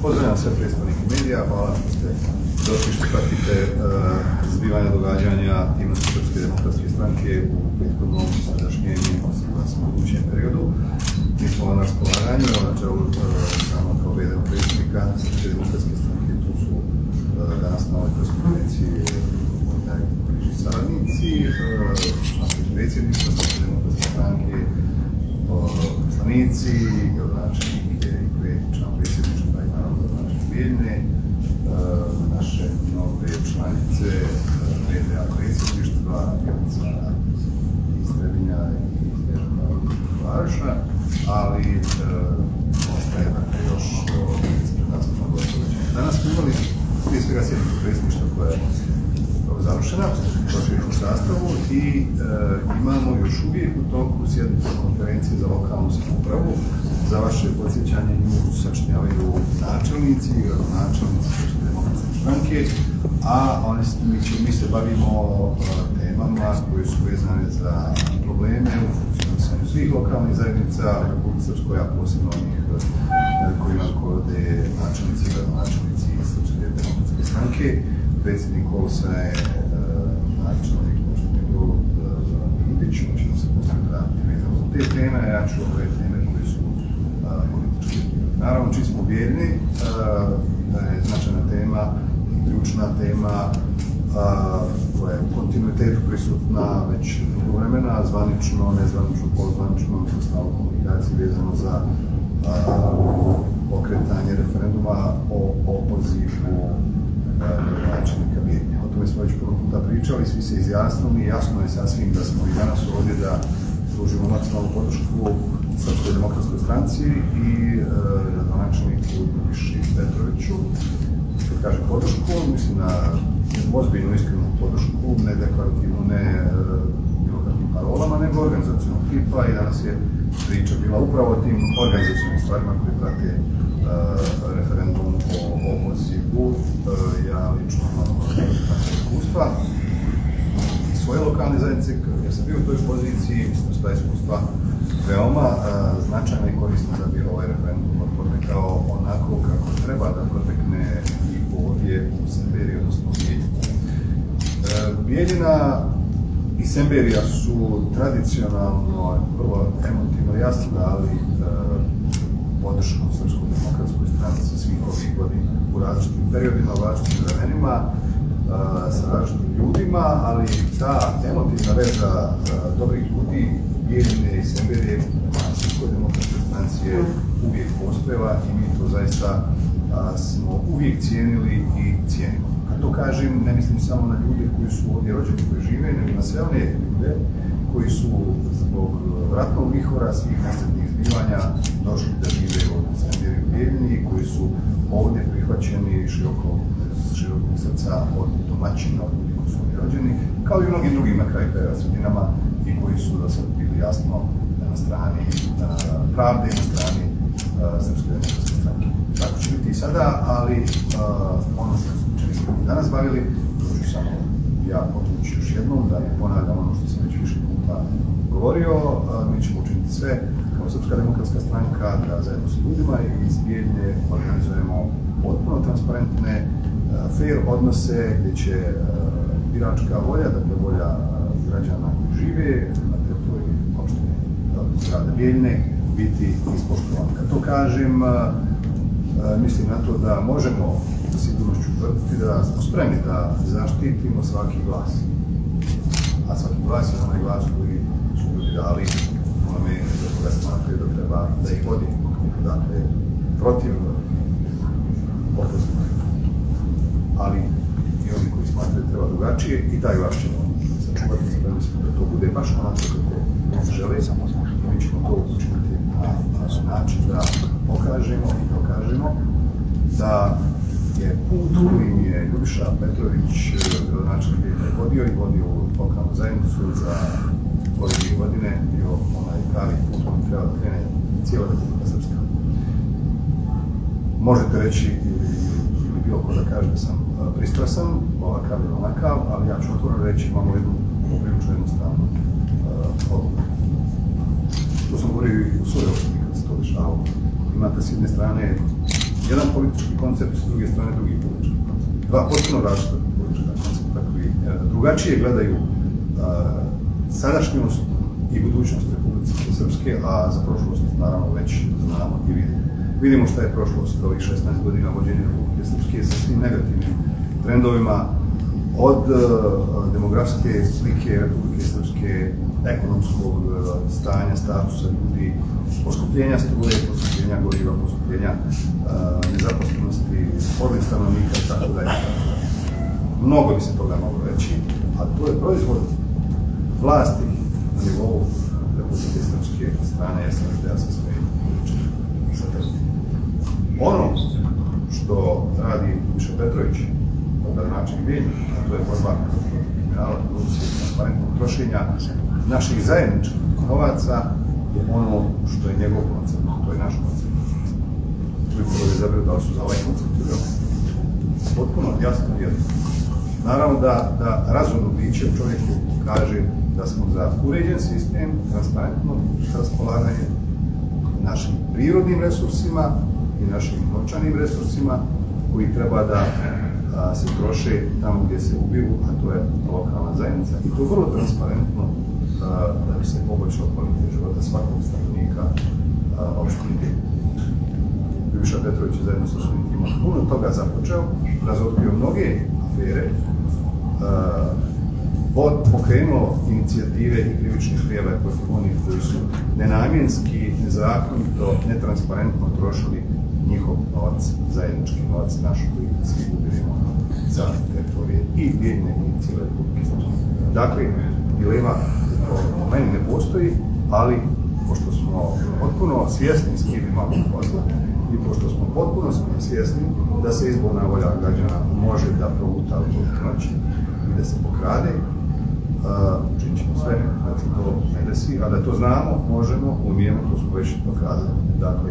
Pozdravljam sve predstavnike medija, hvala što ste došli što pratite zbivanja događanja aktivnosti Srpske demokratske stranke u prethodnom, sadašnjem i budućem periodu. Mi smo na raspolaganju, na čelu samo kao v.d. predsjednika Srpske demokratske stranke, tu su danas na ovoj konferenciji najbliži saradnici, predsjedništva Srpske demokratske stranke, poslanici, gradonačelnike i član predsjedništva i naravno gradonačelnik Bijeljine, naše nove članice v.d. predsjedništva, Jelica iz Trebinja i Snježana Varoša, ali ostaje još ispred nas na gostovećenju. Danas smo imali prije svega sjednicu predsjedništva koja je završena, u sastavu i imamo još uvijek u toku sjednicu konferencije za lokalnu samoupravu. Za vaše podsjećanje nju sačinjavaju načelnici i gradonačelnici Srpske demokratske stranke, a mi se bavimo temama koje su vezane za probleme u funkcionisanju svih lokalnih zajednica u Republici Srpskoj, a posebno onih kojima kode načelnici i gradonačelnici Srpske demokratske stranke. Predsjednik Kolsa je načelnik Zoran Vindić, on će se koncentrati vezano za te teme, a ja ću ove teme koje su političke. Naravno, čim smo uvjereni da je značajna tema, ključna tema koja je u kontinuitetu prisutna već dugo vremena, zvanično, nezvanično, poluzvanično, stalno komunikaciji vezano za pokretanje referenduma o opozivu načelnika Bijeljine. O tome smo već puno puta pričali, svi se izjasnili, jasno je sasvim da smo i danas ovdje da pružimo maksimalnu podršku Srpskoj demokratskoj stranci i gradonačelniku Ljubiši Petroviću. Kad kažem podršku, mislim na ozbiljnu, iskrenu podršku, ne deklarativnu, ne bilo kakvim parolama, nego organizacionog tipa i danas je priča bila upravo o tim organizacionim stvarima koje prate referendum o opozivu. Ja lično imam iskustva iz svoje lokalne zajednice, jer sam bio u toj poziciji, mislim da su ta iskustva veoma značajna i korisna da bi ovaj referendum protekao onako kako treba da protekne i ovdje u Semberiji, odnosno Bijeljini. Bijeljina i Semberija su tradicionalno vrlo emotivno jasno dali podršku Srpskoj demokratskoj stranci svih ovih godina u različitim periodima, u različitim vremenima, sa različitim ljudima, ali ta emotivna veza dobrih ljudi Bijeljine i Semberije Srpskoj demokratskoj stranci je uvijek postojala i mi to zaista smo uvijek cijenili i cijenimo. Kad to kažem, ne mislim samo na ljude koji su ovdje rođeni, koji žive, nego na sve one ljude koji su zbog ratnog vihora, svih nesretnih zbivanja došli da žive ovdje u Semberiji u Bijeljini, koji su ovdje prihvaćeni širokog srca od domaćina, od ljudi koji su ovdje rođeni, kao i mnogim drugim na kraju krajeva sredinama i koji su da sad bili jasno na strani pravde i na strani Srpske demokratske stranke. Tako će biti i sada, ali ono što smo danas bavili, to ću samo ja podvući još jednom, da ne ponavljam ono što sam već više puta govorio. Mi ćemo učiniti sve kao Srpska demokratska stranka da zajedno s ljudima iz Bijeljine organizujemo potpuno transparentne, fair odnose gdje će biračka volja, dakle volja građana koji žive na teritoriji opštine grada Bijeljine biti ispoštovana. Kad to kažem, mislim na to da možemo sa sigurnošću tvrditi da smo spremni da zaštitimo svaki glas. A svaki glas je onaj glas koji su ljudi dali onome za koga smatraju da treba da ih vodi. Dakle, protiv opoziva. Ali i oni koji smatraju da treba drugačije i taj glas ćemo sačuvati. Spremni smo da to bude baš onako kako žele. I mi ćemo to učiniti na način da pokažemo i dokažemo da je put kojim je Ljubiša Petrović, gradonačelnik Bijeljine, vodio lokalnu zajednicu za ove 2 godine, bio onaj pravi put kojim treba da krene cijela Republika Srpska. Možete reći ili bilo ko da kaže da sam pristrasan, ovakav ili onakav, ali ja ću otvoreno reći, imamo jednu poprilično jednostavnu odluku. To sam govorio i u svojoj opštini kad se to dešavalo. Imate s jedne strane jedan politički koncept, s druge strane drugi politički koncept. Dva potpuno različita politička koncepta koji drugačije gledaju sadašnjost i budućnost Republike Srpske, a za prošlost naravno već znamo i vidimo. Vidimo šta je prošlost ovih 16 godina vođenja Republike Srpske sa svim negativnim trendovima, od demografske slike Republike Srpske, ekonomskog stanja, statusa ljudi, poskupljenja struje, poskupljenja goriva, poskupljenja nezaposlenosti, odliv stanovnika itd. Mnogo bi se toga moglo reći, a to je proizvod vlasti na nivou Republike Srpske strane SNSD-a sa svojim satelima. Ono što radi Miša Petrović, način Bijeljnik, a to je borba protiv kriminala, korupcije, transparentnog trošenja naših zajedničkih novaca, je ono što je njegov koncept, to je naš koncept. Upravo je zabrao da su za ovaj koncept potpuno jasno jedno. Naravno da razumno biće čovjeku kaže da smo za uređen sistem, transparentno raspolaganje našim prirodnim resursima i našim novčanim resursima koji treba da se troše tamo gdje se ubiru, a to je lokalna zajednica. I to vrlo transparentno da bi se poboljšao kvalitet života svakog stanovnika opštine. Miša Petrović je zajedno sa svojim timom puno toga započeo, razotkrio mnoge afere, pokrenuo inicijative i krivične prijave protiv onih koji su nenamjenski, nezakonito, netransparentno trošili njihov novac, zajednički novac naš koji svi ubirimo za teritorije i Bijeljine i cijele Republike Srpske. Dakle, dilema po meni ne postoji, ali pošto smo potpuno svjesni s kim imamo posla i pošto smo potpuno svjesni da se izborna volja građana može da provuta u noći i da se pokrade, učinit ćemo sve da se to ne desi, a da to znamo, možemo, umijemo, to smo već dokazali. Dakle,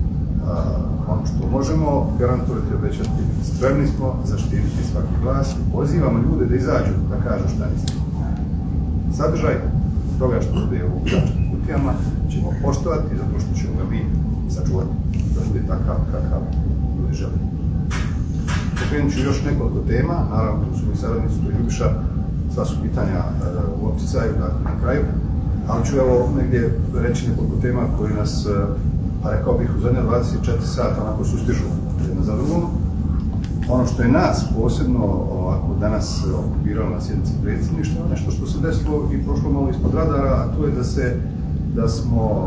ono što možemo garantovati, obećati, spremni smo zaštititi svaki glas i pozivamo ljude da izađu, da kažu šta misle. Sadržaj toga što bude u glasačkim kutijama ćemo poštovati zato što ćemo ga mi sačuvati da bude takav kakav ljudi žele. Pokrenut ću još nekoliko tema, naravno tu su mi saradnici, to je Ljubiša, sva su pitanja u opticaju, dakle na kraju, ali ću evo negdje reći nekoliko tema koji nas, pa rekao bih, u zadnje 24 sata onako sustižu jedno za drugom. Ono što je nas posebno ovako danas okupiralo na sjednici predsjedništva, nešto što se desilo i prošlo malo ispod radara, a to je da smo,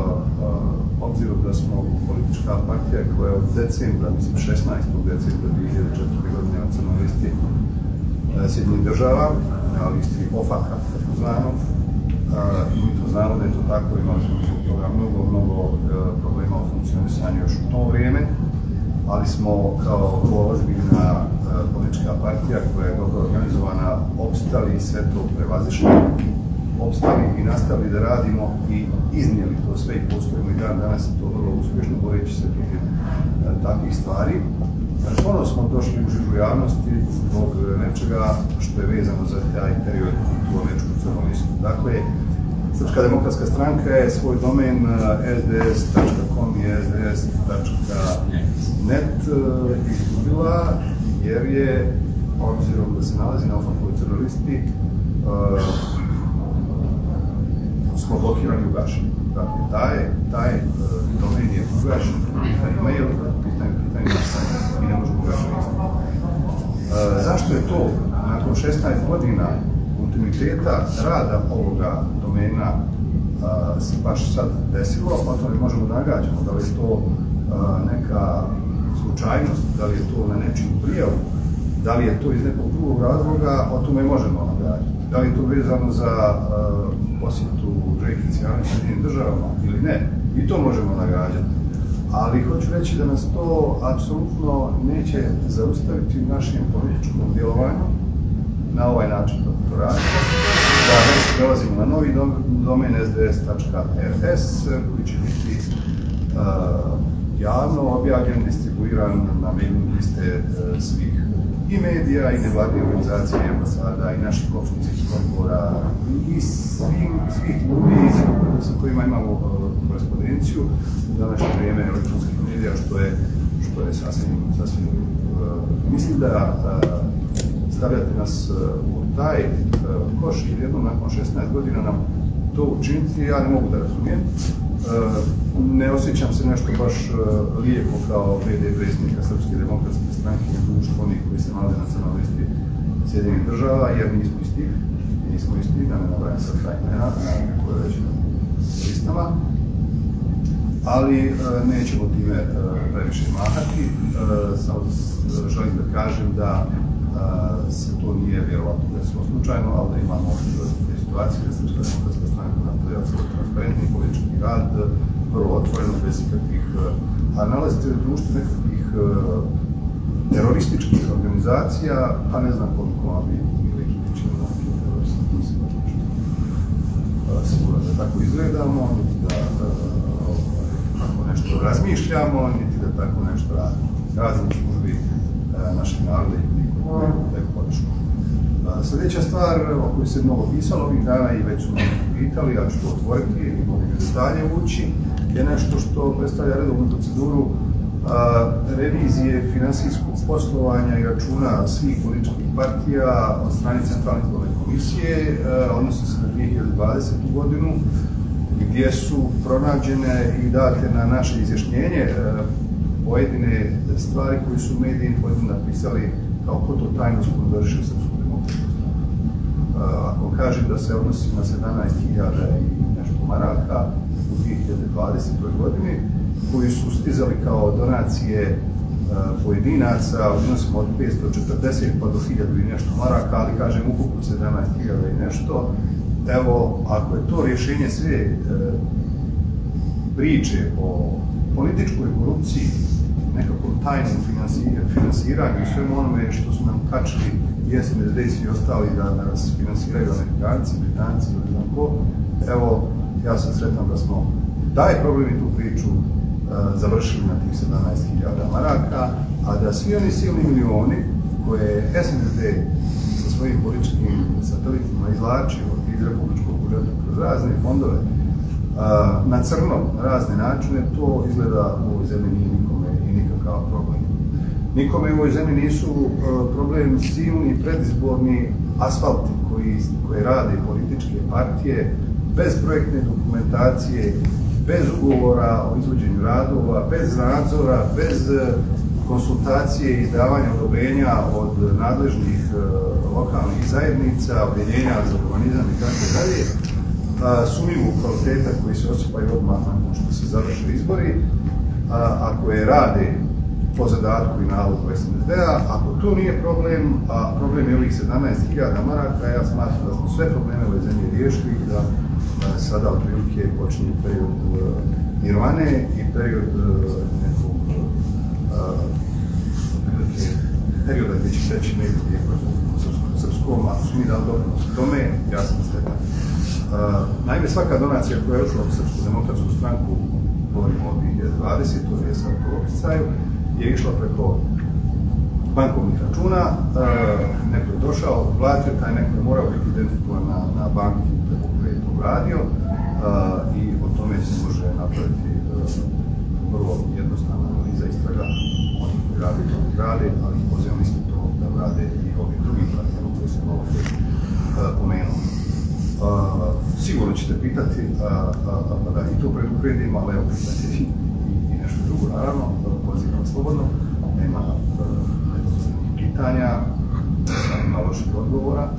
obzirom da smo politička partija koja od decembra, mislim 16. decembra 2004. godine na crnoj listi Sjedinjenih država, na listi OFAC-a, tako znamo, i mi to znamo da je to tako, imali smo toga mnogo problema u funkcionisanju još u to vrijeme, ali smo kao ozbiljna politička partija koja je dobro organizovana opstali i sve to prevazišli, opstali i nastavili da radimo i iznijeli to sve i postojimo i danas i to vrlo uspješno boreći se protiv takvih stvari. Ponovno smo došli u živu javnosti zbog nečega što je vezano za taj period i tu američku crnu listu. Dakle, Srpska demokratska stranka je svoj domen sds.com i sds.net izgubila jer je, obzirom da se nalazi na OFAC-ovoj crnoj listi, smo blokirani i ugašeni. Dakle, taj domen je ugašen, taj e-mail, pitanje glasanja i ne možemo ugašati. Zašto je to nakon 16 godina kontinuiteta rada ovoga domena se baš sad desilo, o tome možemo da nagađamo, da li je to neka slučajnost, da li je to na nečiju prijavu, da li je to iz nekog drugog razloga, o tome možemo nagađati. Da li je to vezano za posjetu Željkici Sjedinjenim državama ili ne, i to možemo nagađati. Ali hoću reći da nas to apsolutno neće zaustaviti u našem političkom djelovanju na ovaj način da to radimo. Da već prelazimo na novi domen sds.rs koji će biti javno objavljen, distribuiran na mailing liste svih i medija, i nevladnih organizacija, i ambasada, i naših opštinskih odbora, i svih ljudi sa kojima imamo korespondenciju u današnje vrijeme elektronskih medija, što što je sasvim mislim da stavljati nas u taj koš i jednom nakon 16 godina nam to učiniti, ja ne mogu da razumijem. Ne osjećam se nešto baš lijepo kao v.d. predsjednika Srpske demokratske stranke i društvo onih koji se nalaze na crnoj listi Sjedinjenih država, jer nismo isti, da ne nabrajam sad taj imena koje već na listama, ali nećemo time previše mahati. Samo želim da kažem da se to nije vjerovatno desilo slučajno, ali da imamo te situacije da Srpska demokratska stranka napravlja svoj transparentni politički rad, vrlo otvoreno, bez ikakvih, a nalazite u društvu nekakvih terorističkih organizacija, a ne znam koliko vam bi ili kritični teroristi, mislim da sigurno da tako izgledamo, niti da tako nešto razmišljamo, niti da tako nešto radimo. Radimo u službi naših naroda i ljudi koji neko podršku. Sljedeća stvar o kojoj se mnogo pisalo ovih dana i već smo pitali, ja ću to otvoriti i mogu detalje ući, je nešto što predstavlja redovnu proceduru revizije finansijskog poslovanja i računa svih političkih partija od strane Centralne izborne komisije, odnosi se na 2020. godinu, gdje su pronađene i date na naše izjašnjenje pojedine stvari koje su mediji pojedino napisali kao ko to tajno sponzoriše Srpsku demokratsku stranku. Ako kažem da se odnosi na 17.000 i nešto maraka u 2020. godini, koji su stizali kao donacije pojedinaca u iznosima od 540 pa do 1000 i nešto maraka, ali kažem ukupno 17.000 i nešto. Evo, ako je to rješenje sve priče o političkoj korupciji, nekakvom tajnom finansiranju i svemu onome što su nam kačili i SNSD i svi ostali da nas finansiraju Amerikanci, Britanci ili znam ko, evo, ja sam sretan da smo taj problem i tu priču završili na tih 17.000 maraka, a da svi oni silni milioni koje je SNSD sa svojim političkim satelitima izvlačio iz republičkog budžeta kroz razne fondove na crno, na razne načine, to izgleda u ovoj zemlji nije nikome i nikakav problem. Nikome u ovoj zemlji nisu problem silni predizborni asfalti koje rade političke partije bez projektne dokumentacije, bez ugovora o izvođenju radova, bez nadzora, bez konsultacije i davanja odobrenja od nadležnih lokalnih zajednica, odjeljenja za urbanizam i tako dalje, sumnjivog kvaliteta koji se osipaju odmah nakon što se završe izbori, a koje rade po zadatku i nalogu SNSD-a. Ako to nije problem, a problem je ovih 17.000 maraka, ja smatram da smo sve probleme ove zemlje riješili i da sada otprilike počinje period nirvane i period nekog perioda gdje će teći medije srpskom, ako su mi dali doprinos tome, ja sam sretan. Naime, svaka donacija koja je ušla u Srpsku demokratsku stranku, govorimo o 2020, to je sad po opticaju, je išla preko bankovnih računa, neko je došao, platio, taj neko je morao biti identifikovan na banki preko koje je to uradio i o tome se može napraviti vrlo jednostavna analiza istraga onih koji rade, ali pozivam isto to da rade i ovim drugim partijama koji se malo pomenuo. Sigurno ćete pitati, pa da i to predupredim, ali evo pitate i nešto drugo, naravno, pozivam slobodno, nema pitanja, nema loših odgovora.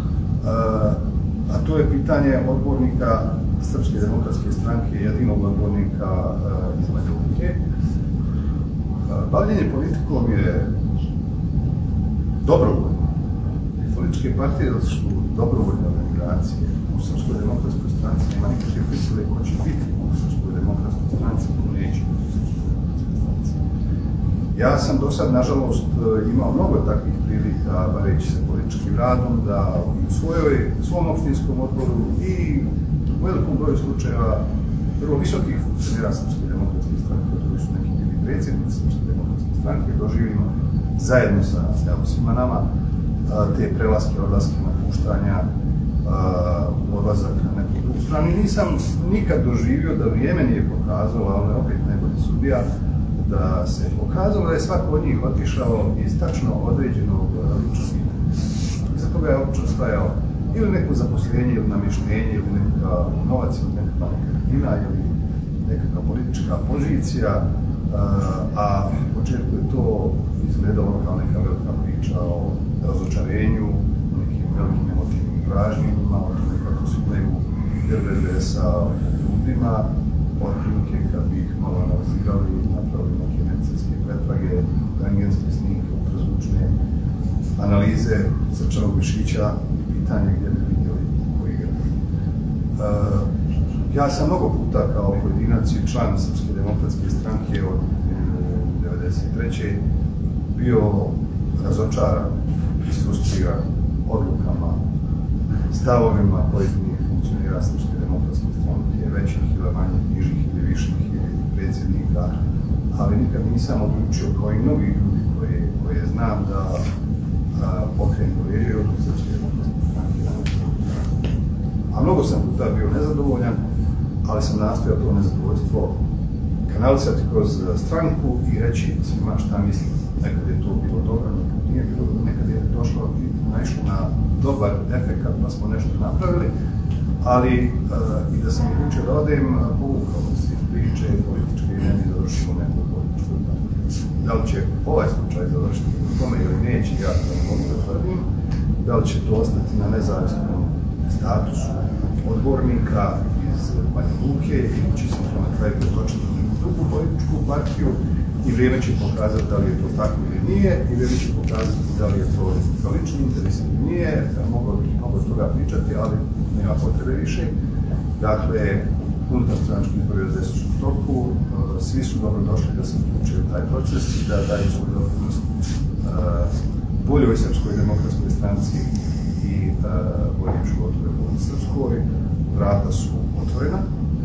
A to je pitanje odbornika Srpske demokratske stranke, jedinog odbornika iz Banja Luke. Bavljenje politikom je dobrovoljno. Političke partije su dobrovoljne organizacije. U Srpskoj demokratskoj stranci nema nikakve prisile ko će biti u Srpskoj demokratskoj stranci, ko neće u Srpskoj demokratskoj stranci. Ja sam do sad, nažalost, imao mnogo takvih prilika baveći se političkim radom da u svom opštinskom odboru i u velikom broju slučajeva vrlo visokih funkcionera Srpske demokratske stranke, koji su neki bili predsjednici Srpske demokratske stranke, doživimo zajedno sa svima nama te prelaske, odlaske, napuštanja, odlazak na neku drugu stranu. Nisam nikad doživio da vrijeme nije pokazalo, ali opet najbolji sudija, da se pokazalo da je svako od njih otišao iz tačno određenog ličnog interesa. Iza toga je obično stajao ili neko zaposlenje, ili namještenje, ili nekakav novac, ili nekakva nekretnina, ili nekakva politička pozicija, a u početku je to izgledalo kao neka velika priča o razočarenju, nekim velikim emotivnim pražnjima, o tome kako se imaju veze sa ljudima, otprilike kad bi ih malo analizirali, napravili neke medicinske pretrage, rentgenske snimke, ultrazvučne analize srčanog mišića i pitanje gdje bi vidjeli koji igra. Ja sam mnogo puta kao pojedinac i član Srpske demokratske stranke od 1993. bio razočaran i frustriran odlukama, stavovima pojedinih funkcionera Srpske demokratske stranke, većih ili manjih, nižih ili viših ili predsjednika, ali nikad nisam odlučio, kao i mnogi ljudi koje znam, da pokrenu leđe od Srpske demokratske stranke. A mnogo sam puta bio nezadovoljan, ali sam nastojao to nezadovoljstvo kanalisati kroz stranku i reći svima šta mislim. Nekad je to bilo dobro, nekad nije bilo dobro, nekad je došlo i naišlo na dobar efekat, pa smo nešto napravili, ali i da sam odlučio da odem, povukao se priče političke i ne mi završimo neku političku. Da li će ovaj slučaj završiti u tome ili neće, ja to ne mogu da tvrdim. Da li će to ostati na nezavisnom statusu odbornika iz Banja Luke ili će se to na kraju pretočiti u neku drugu političku partiju i vrijeme će pokazati da li je to tako ili nije i vrijeme će pokazati da li je to za lični interes ili nije. Mogao bih mnogo toga pričati, ali nema potrebe više. Dakle, unutar stranačkih izbora u 10. toku, svi su dobro došli da se uključe u taj proces i da daju svoj doprinos boljoj Srpskoj demokratskoj stranci i boljem životu u Republici Srpskoj. Vrata su otvorena.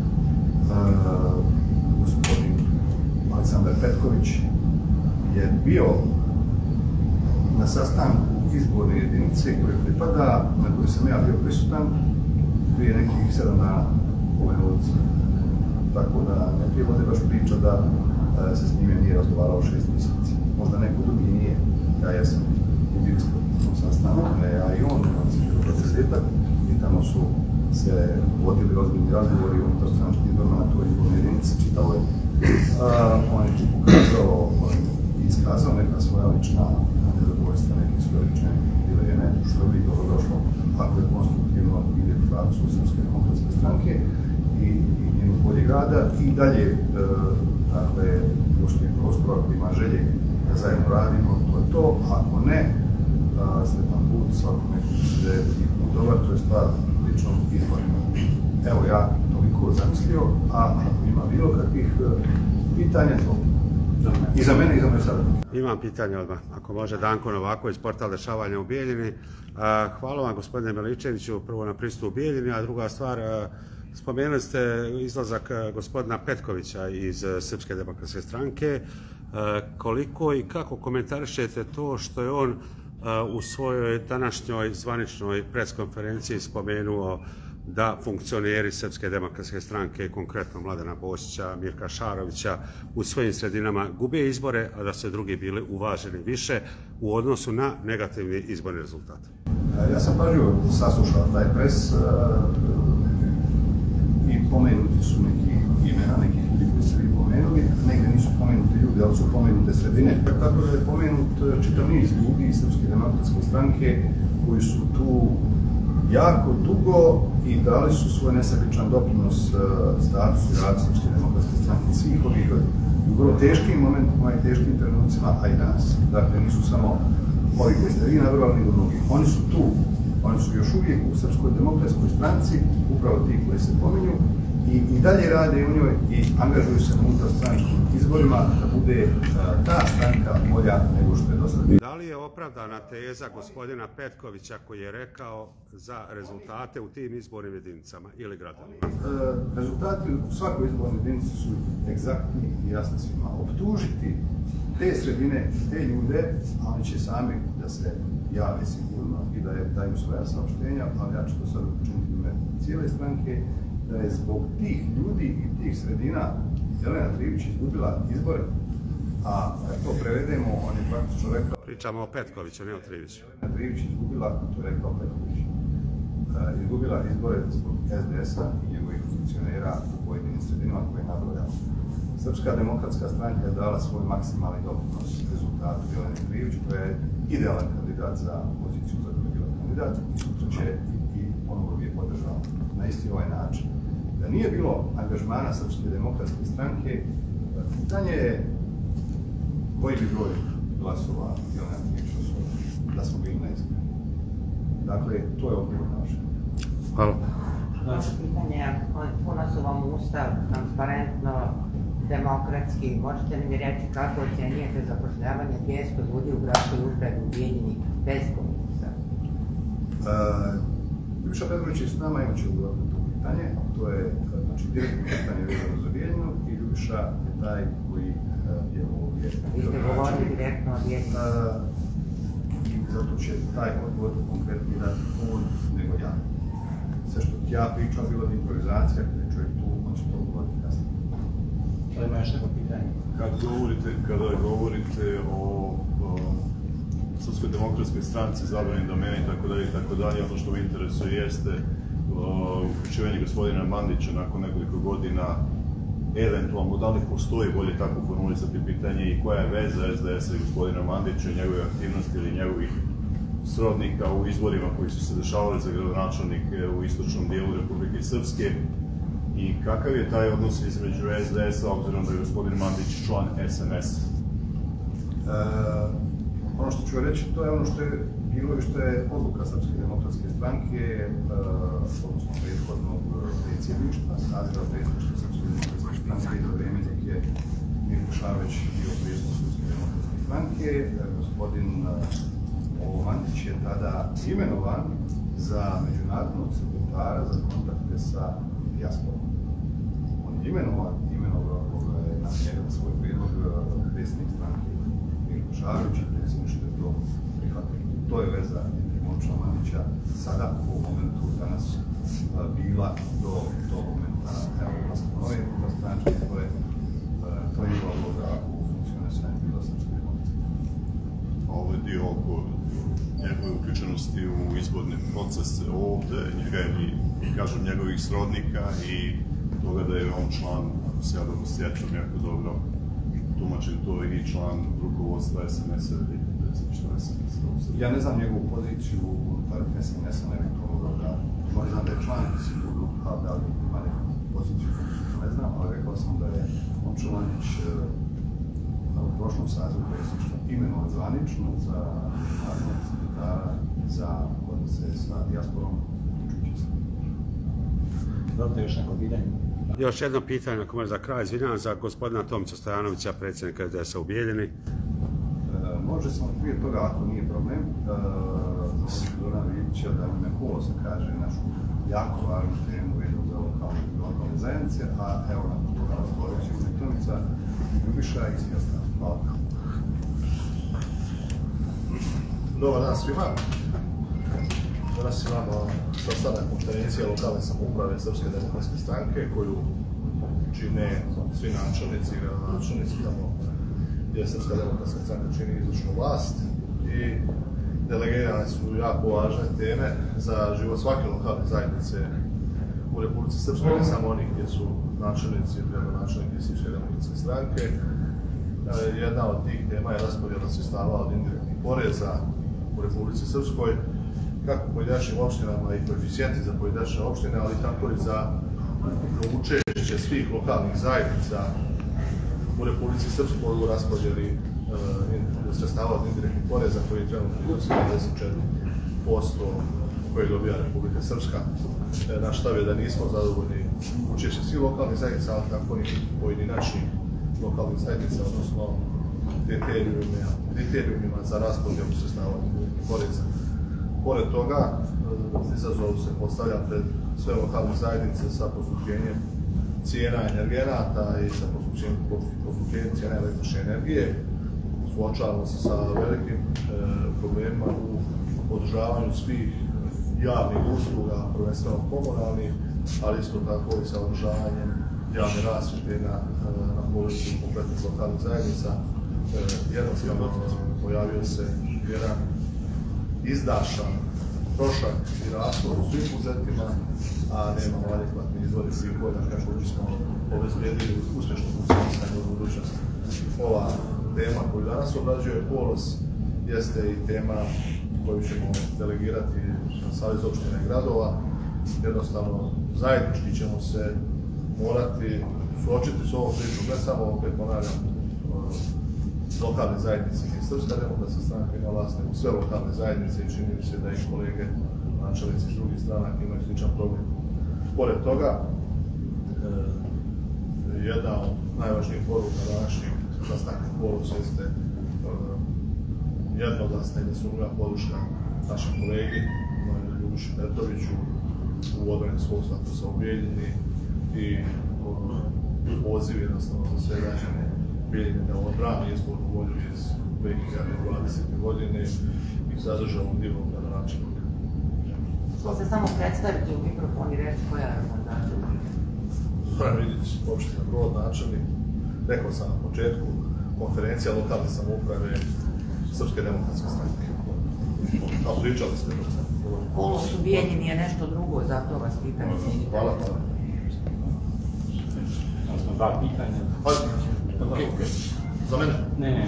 Gospodin Aleksandar Petković je bio na sastanku izborne jedinice koje pripada, na kojoj sam ja bio prisutan, prije nekih 7 dana u ovoj ulici. Tako da ne prije vode baš priča da se s njime nije razgovarao 6 mjeseci. Možda neko drugi nije, ja jesam bio na sastanku, ne ja i on, imam se bilo 20-ak i tamo su se vodili ozbiljni razgovori unutar stranačkih izbora na toj izbornoj jedinici, čitao je. On je pokazao i iskazao neka svoja lična nezadovoljstva, neke svoje lične dileme, što bi dobro došlo ako je konstruktivno ide u pravcu Srpske demokratske stranke i njenog boljeg rada i dalje, dakle, postoji prostor ako ima želje da zajedno radimo, to je to, ako ne, sretan put, svako neko se i put dobar, to je stvar ličnog izbora. Evo ja toliko zamislio, a ako ima bilo kakvih pitanja, to i za mene i za moje savjetnike. Imam pitanje odmah, ako može. Danko Novaković, portal Dešavanja u Bijeljini. Hvala vam, gospodine Miličeviću, prvo na pristupu u Bijeljini, a druga stvar, spomenuli ste izlazak gospodina Petkovića iz Srpske demokratske stranke. Koliko i kako komentarišete to što je on u svojoj današnjoj zvaničnoj preskonferenciji spomenuo da funkcioneri Srpske demokratske stranke, konkretno Mladena Bosića, Mirka Šarovića, u svojim sredinama gube izbore, a da su drugi bili uvaženi više u odnosu na negativni izborni rezultat? Ja sam pažljivo saslušao taj pres i pomenuti su neki imena, nekih ljudi koji ste vi pomenuli, negdje nisu pomenuti ljudi, ali su pomenute sredine. Tako da je pomenut čitav niz ljudi iz Srpske demokratske stranke koji su tu jako dugo i dali su svoj nesebičan doprinos statusu i radu Srpske demokratske stranke svih ovih godina. U vrlo teškim momentima i teškim trenucima, a i danas. Dakle, nisu samo ovi koji ste vi nabrali, nego drugi. Oni su tu, oni su još uvijek u Srpskoj demokratskoj stranci, upravo ti koji se pominju, i dalje rade u njoj i angažuju se unutar stranačkim izborima da bude ta stranka bolja nego što je do sada. Da li je opravdana teza gospodina Petkovića koji je rekao za rezultate u tim izbornim jedinicama ili gradovima? Rezultati u svakoj izbornoj jedinici su egzaktni i jasni svima. Optužiti te sredine, te ljude, oni će sami da se jave sigurno i da daju svoja saopštenja, ali ja ću to sad učiniti ime cijele stranke, da je zbog tih ljudi i tih sredina Jelena Trivić izgubila izbore. A kad to prevedemo, on je praktično rekao... Pričamo o Petkoviću, ne o Triviću. Jelena Trivić izgubila, to je rekao Petković, izgubila izbore zbog SDS-a i njegovih funkcionera u pojedinim sredinama koje je nabrojao. Srpska demokratska stranka je dala svoj maksimalni doprinos rezultatu Jelene Trivić, koja je idealan kandidat za poziciju za koju je bila kandidat i sutra će i ponovo bi je podržao na isti ovaj način. Da nije bilo angažmana Srpske demokratske stranke, pitanje je koji bi broj glasova Jelena Trivić osvojila, da smo bili neizgledni. Dakle, to je odgovor naš. Hvala. Pitanje, puno su vam ustav, transparentno, demokratski. Možete li mi reći kako ocjenjujete zapošljavanje 200 ljudi u gradskoj upravi u Bijeljini bez konkursa? Ljubiša Petrović je s nama, imat će odgovoriti to pitanje. To je direktno pitanje vezano za Bijeljinu i Ljubiša je taj koji je ovdje. Vi ste govorili direktno o Bijeljini. I zato će taj odgovor konkretno dati on nego ja. Sve što ja pričam, bila bi improvizacija, kada je čovjek tu, on će to govoriti kasnije. Da ima još neko pitanje? Kada govorite o Srpskoj demokratskoj stranci, zabrani domene itd., ono što me interesuje jeste uključivanje gospodina Mandića nakon nekoliko godina, eventualno da li postoji, bolje tako formulisati pitanje, i koja je veza SDS-a i gospodina Mandića, njegove aktivnosti ili njegovih srodnika u izborima koji su se dešavali za gradonačelnike u istočnom dijelu Republike Srpske, i kakav je taj odnos između SDS-a, obzirom da je gospodin Mandić član SNS? Ono što ću reći, to je ono što je bilo i što je odluka Srpske demokratske stranke, odnosno prethodnog predsjedništva, saziva predsjedništva Srpske demokratske stranke za vrijeme dok je Mirko Šarović bio predsjednik Srpske demokratske stranke. Gospodin Mandić je tada imenovan za međunarodnog sekretara za kontakte sa dijasporom. On je imenovao na njega svoj prijedlog predsjednik stranke Mirko Šarović i predsjedništvo je to prihvatilo. To je veza Momčila Mandića sada u ovom momentu danas bila do momenta ulaska nove stranke, to je njegova uloga u funkcionisanju bila Srpske demokratske. A ovaj dio oko njegove uključenosti u izborne procese ovde, kažem, njegovih srodnika i toga da je on član, ako se ja dobro sjećam jako dobro, tumačim to, i član rukovodstva SNS-a ili predsjedništva SNS-a. Ja ne znam njegovu poziciju unutar SNS-a, ne bih to mogao da... Možda znam da je član sigurno, a da li ima neku poziciju, ne znam, ali rekao sam da je Momčilo Mandić u prošlom sazivu predsjedništva imenovan zvanično za međunarodnog sekretara za odnose sa dijasporom uključujući se. Dobro, još neko pitanje? Još jedno pitanje, ako može za kraj, izvinjavam, za gospodina Tomića Stojanovića, predsjednika SDS-a u Bijeljini. Može samo prije toga, ako nije problem, za Zorana Vidića da ime kolosa kaže našu jako važnu temu jednu za lokalne zajednice, a evo nakon toga razgovorit će Tomica, Ljubiša i svi ostali. Hvala. Dobar dan svima. Danas imamo sastanak konferencije lokalne samouprave Srpske demokratske stranke koju čine svi načelnici i gradonačelnici tamo gdje Srpska demokratska stranka čini izvršnu vlast i delegirane su jako važne teme za život svake lokalne zajednice u Republici Srpskoj, ne samo onih gdje su načelnici i gradonačelnici Srpske demokratske stranke. Jedna od tih tema je raspodjela sredstava od indirektnih poreza u Republici Srpskoj, kako pojedinačnim opštinama i koeficijenti za pojedinačne opštine, ali tako i za učešće svih lokalnih zajednica u Republici Srpskoj u raspodjeli sredstava od indirektnih poreza koji trenutno iznosi 54% koje dobija Republika Srpska. Naš stav je da nismo zadovoljni učešće svih lokalnih zajednica, ali tako i pojedinačnih lokalnih zajednica, odnosno kriterijumima za raspodjelu sredstava od indirektnih poreza. Pored toga, izazov se postavlja pred sve lokalne zajednice sa poskupljenjem cijena energenata i sa poskupljenjem cijena električne energije. Suočavamo se sa velikim problemima u održavanju svih javnih usluga, prvenstveno komunalnih, ali isto tako i sa održavanjem javne rasvjete na području kompletnih lokalnih zajednica. jednostavno pojavio se jedan izdašan trošak i rashod u svim budžetima, a nemamo adekvatni izvori prihoda kako bismo obezbedili uspješno funkcionisanje u budućnosti. Ova tema koju danas obrađuje Polos jeste i tema koju ćemo delegirati na Savez opština i gradova. Jednostavno, zajednički ćemo se morati suočiti s ovom pričom, ne samo, opet ponavljam, lokalne zajednice i Srpska demokratska stranka ima vlast, nego sve lokalne zajednice i čini mi se da i kolege načelnici iz drugih stranaka imaju sličan problem. Pored toga, jedna od najvažnijih poruka današnjeg sastanka Polos jeste jednoglasna i nesumnjiva podrška našem kolegi Ljubiši Petroviću u odbrani svog statusa u Bijeljini i poziv jednostavno za sve građane Bijeljine da odbrani izbornu volju iz 2020. godine i zadrža ovom divnom gradonačelnika. Što se samo predstaviti u mikrofon i reći koja je načelnik? Zoran Vidić, opština Brod, načelnik. Rekao sam na početku, konferencija lokalne samouprave Srpske demokratske stranke. A pričali ste dok sam govorio. Polos u Bijeljini je nešto drugo, zato vas pitam. Hvala. Imali smo dva pitanja. Za mene? Ne.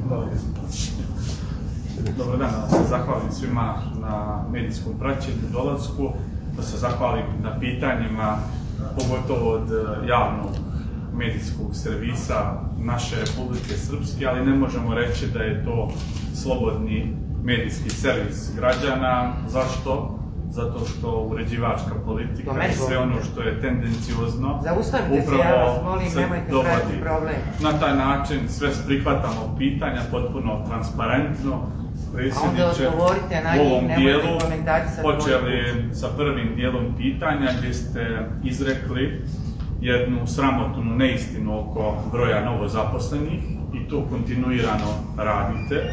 Dobar dan, da se zahvalim svima na medijskom praćenju, dolasku, da se zahvalim na pitanjima, pogotovo od javnog medijskog servisa naše Republike Srpske, ali ne možemo reći da je to slobodni medijski servis građana. Zašto? Zato što uređivačka politika i sve ono što je tendenciozno zaustavite se, ja vas molim, nemojte praviti problem. Na taj način sve prihvatamo pitanja potpuno transparentno. Predsjedniče, u ovom dijelu počeli sa prvim dijelom pitanja gdje ste izrekli jednu sramotnu neistinu oko broja novozaposlenih i to kontinuirano radite.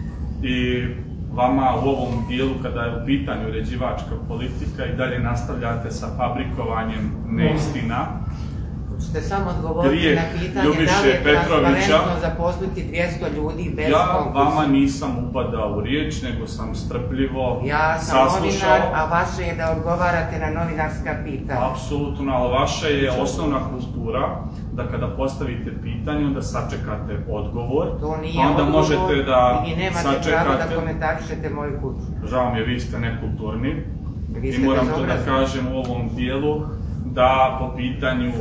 I vama u ovom dijelu, kada je u pitanju uređivačka politika, i dalje nastavljate sa fabrikovanjem neistina. Hoćete samo odgovoriti na pitanje da li je transparentno zaposliti 200 ljudi bez konkursa? Ja vama nisam upadao u riječ, nego sam strpljivo ja sam saslušao. novinar, a vaše je da odgovarate na novinarska pitanja. Apsolutno, ali vaša je osnovna kultura da kada postavite pitanje, onda sačekate odgovor. To nije onda odgovor možete da i vi nemate pravo da komentarišete moju kuću. Žao mi je, vi ste nekulturni i moram to da kažem u ovom dijelu, da po pitanju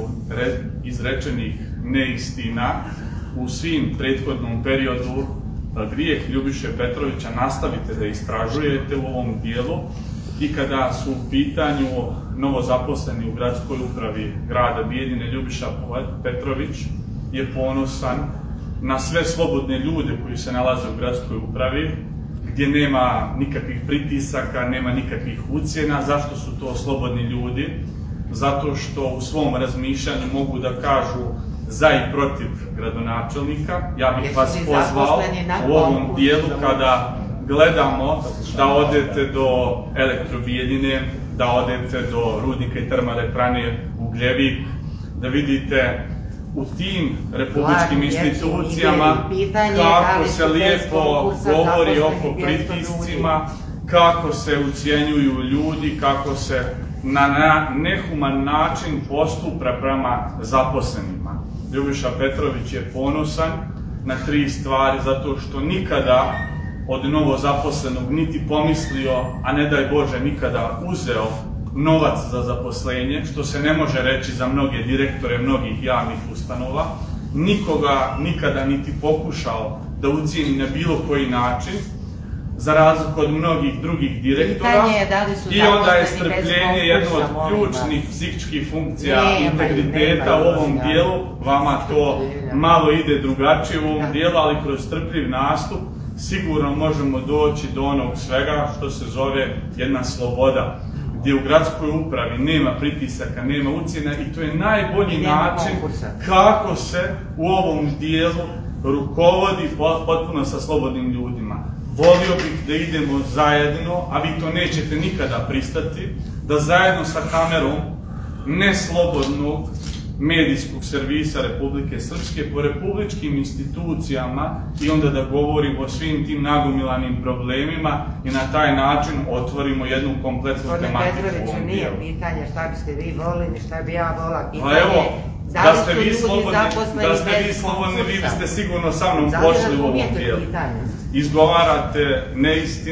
izrečenih neistina u svim prethodnom periodu grijeh Ljubiše Petrovića nastavite da istražujete u ovom dijelu i kada su u pitanju novozaposleni u gradskoj upravi grada Bijeljine. Ljubiša Petrović je ponosan na sve slobodne ljude koji se nalaze u gradskoj upravi, gdje nema nikakvih pritisaka, nema nikakvih ucjena. Zašto su to slobodni ljudi? Zato što u svom razmišljanju mogu da kažu za i protiv gradonačelnika. Ja bih vas pozvao u ovom dijelu kada gledamo da odete do Elektrobijeljine, da odete do rudnika i termoelektrane Ugljevik, da vidite u tim republičkim institucijama kako se lijepo govori oko pritiscima, kako se ucijenjuju ljudi, kako se na nehuman način postupa prema zaposlenima. Ljubiša Petrović je ponosan na 3 stvari, zato što nikada od novozaposlenog niti pomislio, a ne daj Bože nikada uzeo novac za zaposlenje, što se ne može reći za mnoge direktore mnogih javnih ustanova. Nikoga nikada niti pokušao da ucijeni na bilo koji način, za razliku od mnogih drugih direktora. I onda je strpljenje jedno od ključnih psihičkih funkcija integriteta u ovom dijelu. Vama to malo ide drugačije u ovom dijelu, ali kroz strpljiv nastup sigurno možemo doći do onog svega što se zove jedna sloboda, gdje u gradskoj upravi nema pritisaka, nema ucjena i to je najbolji način kako se u ovom dijelu rukovodi potpuno sa slobodnim ljudima. Volio bih da idemo zajedno, a vi to nećete nikada pristati, da zajedno sa kamerom neslobodnog medijskog servisa Republike Srpske po republičkim institucijama i onda da govorimo o svim tim nagomilanim problemima i na taj način otvorimo jednu kompletnu tematiku u ovom dijelu. Nije pitanje šta biste vi volili, šta bi ja volila, pitanje da ste vi slobodni, vi biste sigurno sa mnom pošli u ovom dijelu. Izgovarate neistine,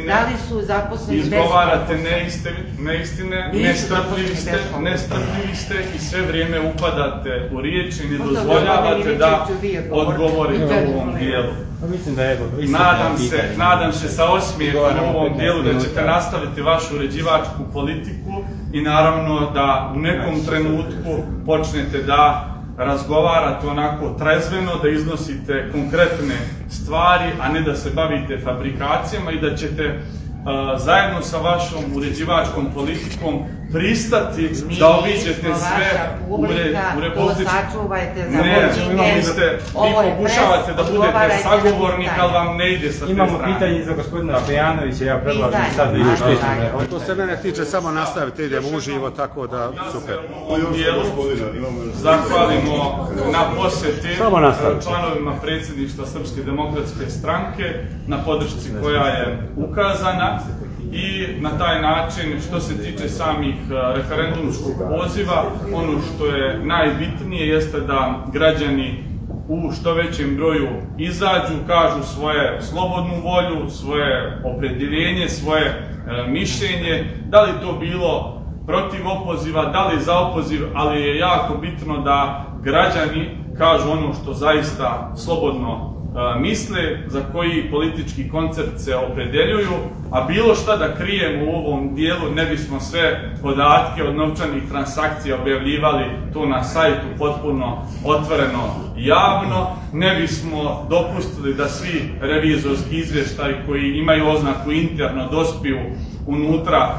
nestrpljivi ste i sve vrijeme upadate u riječi i ne dozvoljavate da odgovorite u ovom dijelu. Nadam se sa osmijehom u ovom dijelu da ćete nastaviti vašu uređivačku politiku i naravno da u nekom trenutku počnete da razgovarate onako trezveno, da iznosite konkretne stvari, a ne da se bavite fabrikacijama i da ćete zajedno sa vašom uređivačkom politikom pristati da obiđete sve u republičkom... Ne, vi pokušavate da budete sagovornik, ali vam ne ide sa te strane. Imamo pitanje za gospodina Stojanovića, ja predlažem sad da ištečemo. To se mene tiče, samo nastavite, idemo uživo, tako da super. U ovom dijelu zahvalimo na posjeti članovima predsjedništva Srpske demokratske stranke, na podršci koja je ukazana. I na taj način, što se tiče samih referendumskog poziva, ono što je najbitnije jeste da građani u što većem broju izađu, kažu svoje slobodnu volju, svoje opredjeljenje, svoje mišljenje, da li to bilo protiv opoziva, da li za opoziv, ali je jako bitno da građani kažu ono što zaista slobodno misle, za koji politički koncept se opredeljuju, a bilo šta da krijemo u ovom dijelu, ne bismo sve podatke od novčanih transakcija objavljivali tu na sajtu potpuno otvoreno javno, ne bismo dopustili da svi revizorski izvještaji koji imaju oznaku interno dospiju unutra,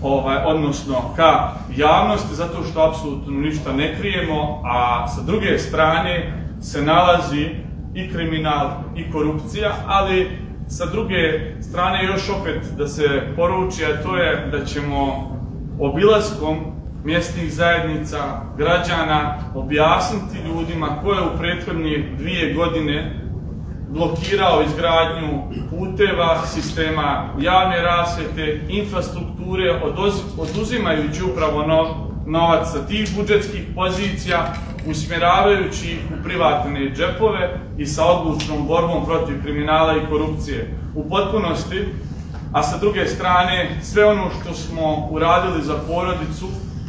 odnosno ka javnosti, zato što apsolutno ništa ne krijemo, a sa druge strane se nalazi i kriminal i korupcija, ali sa druge strane još opet da se poruči, a to je da ćemo obilaskom mjesnih zajednica, građana objasniti ljudima ko je u prethodne 2 godine blokirao izgradnju puteva, sistema javne rasvjete, infrastrukture, oduzimajući upravo novac sa tih budžetskih pozicija, usmjeravajući ih u privatne džepove i sa odlučnom borbom protiv kriminala i korupcije u potpunosti, a sa druge strane sve ono što smo uradili za porodicu,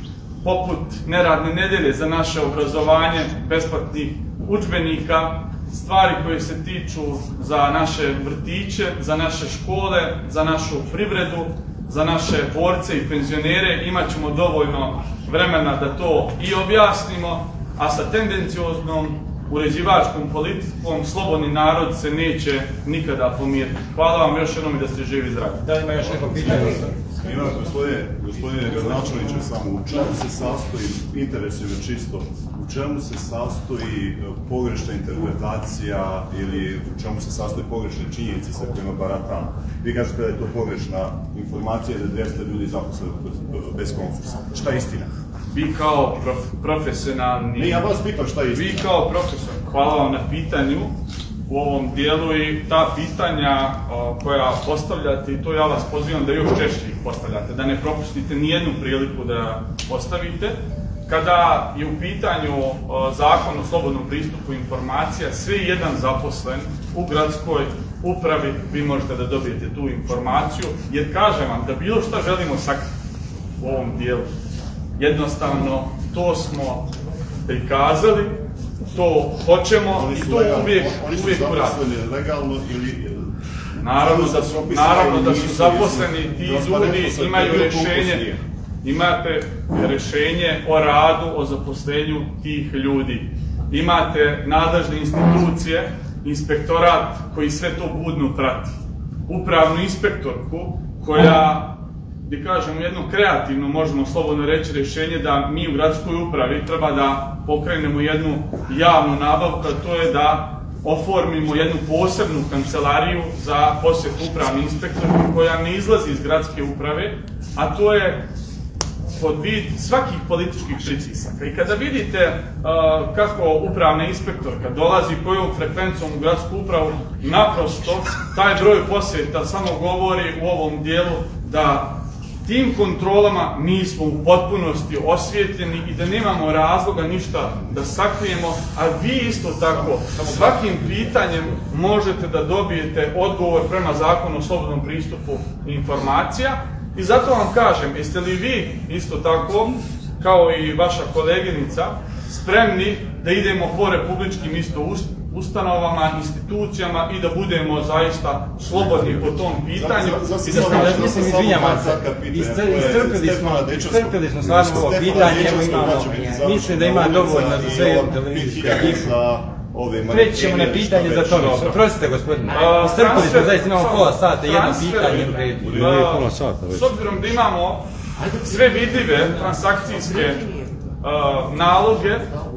poput neradne nedelje za naše obrazovanje, besplatnih udžbenika, stvari koje se tiču za naše vrtiće, za naše škole, za našu privredu, za naše borce i penzionere, imat ćemo dovoljno vremena da to i objasnimo, a sa tendencioznom uređivačkom politikom slobodni narod se neće nikada pomiriti. Hvala vam još jednom i da ste živi i zdravi. Da li ima još neko pitanje? Ima, gospodine gradonačelniče, samo u čemu se sastoji, interesuje me čisto, u čemu se sastoji pogrešna interpretacija ili u čemu se sastoji pogrešne činjenice sa kojima baratamo? Vi kažete da je to pogrešna informacija da 200 ljudi zaposleno bez konkursa. Šta je istina? Vi kao profesionalni... Ne, ja vas pitam šta je istina. Vi kao profesor, hvala vam na pitanju u ovom dijelu i ta pitanja koja postavljate, i to ja vas pozivam da još češće ih postavljate, da ne propustite nijednu priliku da postavite. Kada je u pitanju zakon o slobodnom pristupu informacija, sve jedan zaposlen u gradskoj upravi, vi možete da dobijete tu informaciju, jer kažem vam da bilo šta želimo sakriti u ovom dijelu. Jednostavno, to smo prikazali, to hoćemo i to uvijek uradimo. Oni su zaposleni legalno ili... Naravno da su zaposleni, ti ljudi imaju rješenje, imate rješenje o radu, o zaposlenju tih ljudi. Imate nadležne institucije, inspektorat koji sve to budno prati. Upravnu inspektorku koja, da kažemo, jedno kreativno, možemo slobodno reći, rješenje da mi u gradskoj upravi treba da pokrenemo jednu javnu nabavku, a to je da oformimo jednu posebnu kancelariju za posjet upravni inspektor koja ne izlazi iz gradske uprave, a to je pod vid svakih političkih pritisaka. I kada vidite kako upravna inspektorka dolazi kojom frekvencom u gradsku upravu, naprosto taj broj posjeta samo govori u ovom dijelu da tim kontrolama mi smo u potpunosti osvijetljeni i da nemamo razloga ništa da sakrijemo, a vi isto tako svakim pitanjem možete da dobijete odgovor prema zakonu o slobodnom pristupu informacija. I zato vam kažem, jeste li vi isto tako, kao i vaša koleginica, spremni da idemo po republičkim isto ustanovama, institucijama i da budemo zaista slobodni po tom pitanju. Mislim, izvinjavam se, iscrpili smo stvarno ovo pitanje, mislim da ima dovoljno za sve jednu televizijsku ekipu. Preći ćemo na pitanje za to. Prostite, gospodine, iscrpili smo, zaista imamo pola sata, jedno pitanje u redu. S obzirom da imamo sve vidljive transakcijske naloge,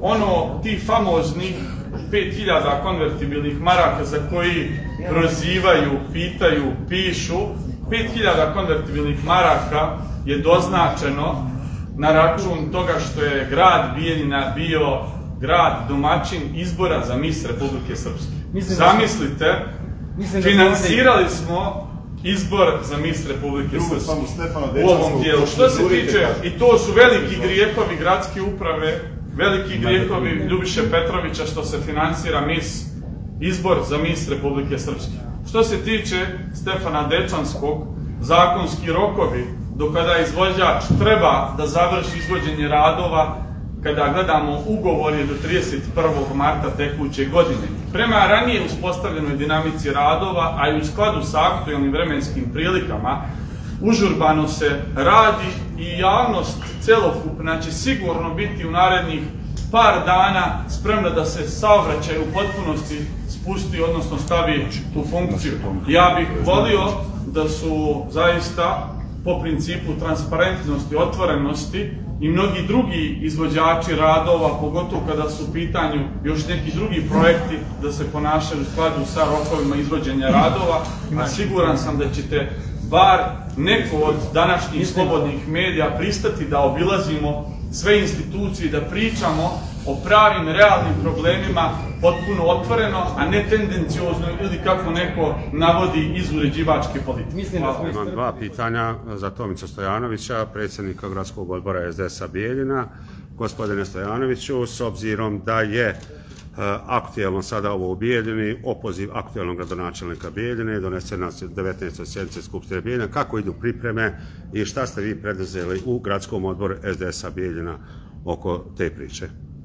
ti famoznih 5000 konvertibilnih maraka za koji prozivaju, pitaju, pišu, 5000 konvertibilnih maraka je doznačeno na račun toga što je grad Bijeljina bio grad domaćin izbora za mis Republike Srpske. Zamislite, finansirali smo izbor za mis Republike Srpske u ovom dijelu. Što se tiče, i to su veliki grijehovi gradske uprave, veliki grijehovi Ljubiše Petrovića što se finansira izbor za mis Republike Srpske. Što se tiče Stefana Dečanskog, zakonski rokovi do kada izvođač treba da završi izvođenje radova, kada gledamo ugovor je do 31. marta tekuće godine. Prema ranije uspostavljenoj dinamici radova, a i u skladu sa aktualnim vremenskim prilikama, užurbano se radi i javnost celokupna će sigurno biti u narednih par dana spremna da se saobraćaj u potpunosti spusti, odnosno stavi u funkciju. Ja bih volio da su zaista po principu transparentnosti, otvorenosti i mnogi drugi izvođači radova, pogotovo kada su u pitanju još neki drugi projekti, da se ponašaju u skladu sa rokovima izvođenja radova, a siguran sam da ćete bar neko od današnjih slobodnih medija pristati da obilazimo sve institucije i da pričamo o pravim, realnim problemima potpuno otvoreno, a ne tendenciozno ili kako neko navodi iz uređivačke politike. Imam dva pitanja za Tomića Stojanovića, predsjednika gradskog odbora SDS-a Bijeljina. Gospodine Stojanoviću, s obzirom da je aktuelno sada ovo u Bijeljini, opoziv aktuelnog gradonačelnika Bijeljine, donesen na 19. sjednici Skupštine Bijeljina, kako idu pripreme i šta ste vi preduzeli u gradskom odboru SDS-a Bijeljina oko te priče?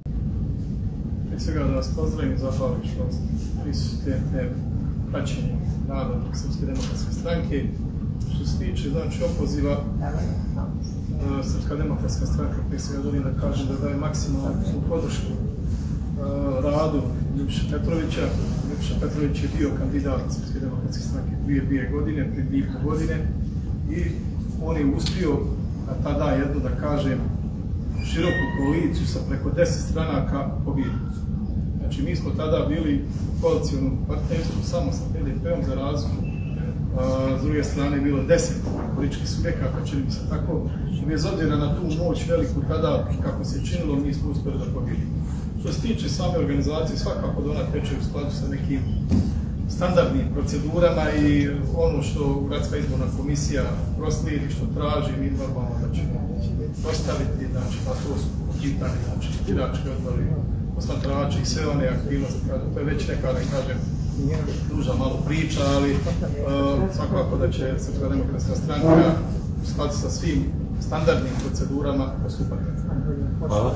Prije svega da vas pozdravim i zahvalim što prisutujete praćenju rada Srpske demokratske stranke. Što se tiče opoziva, Srpska demokratska stranka prije svega želim da kažem da daje maksimalnu podršku radu Ljubiše Petrovića. Ljubiša Petrović je bio kandidat Srpske demokratske stranke prije 2 godine, prije 2,5 godine i on je uspio tada jednu, da kažem, široku koaliciju sa preko 10 stranaka pobjediti. Znači, mi smo tada bili u koalicijnom partnerstvu samo sa PDP-om za razliku. S druge strane je bilo 10 političkih subjekata, čini mi se tako. I bez obzira na tu moć veliku tada, kako se činilo, mi smo uspjeli da pobjedimo. Što se tiče same organizacije, svakako da ona teče u skladu sa nekim standardnim procedurama i ono što Gradska izborna komisija proslijedi, što traži, mi normalno da ćemo postaviti, znači, pa to su pitanje, znači, birački odbori, posmatrači i sve one aktivnosti, to je već neka, da kažem, duža malo priča, ali svakako da će Srpska demokratska stranka u skladu sa svim standardnim procedurama postupati. Hvala.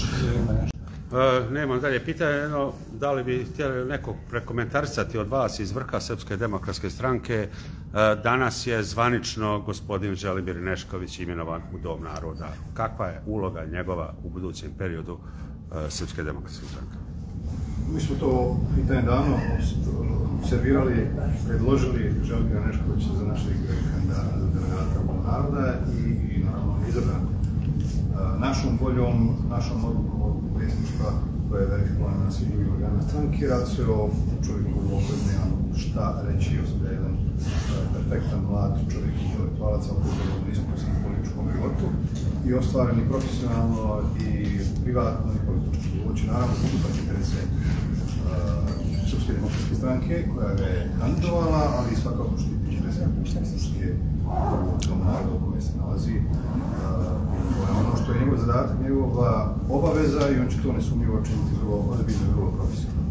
Nemam dalje pitanje, da li bi htjeli neko prekomentarisati od vas iz vrha Srpske demokratske stranke? Danas je zvanično gospodin Želimir Nešković imenovan u Dom naroda. Kakva je uloga njegova u budućem periodu Srpske demokratske stranke? Mi smo to pitanje davno servirali, predložili Želimira Neškovića za našeg kandidata za delegata Dom naroda i naravno izabran. Našom voljom, našom odlukom predsjedništva koja je verifikovana na svim drugim organima stranke, radi se o čovjeku u kojem nemamo šta reći, osim da je jedan perspektan mlad čovjek intelektualac, ali u iskusnom političkom životu i ostvaren i profesionalno i privatno i politički. Hoće naravno zastupati interese Srpske demokratske stranke koja ga je kandidovala, ali i svakako štiti interese Srpske u tom narodu u kome se nalazi. To je ono što je njegov zadatak, njegova obaveza i on će to nesumnjivo činiti vrlo ozbiljno i vrlo profesionalno.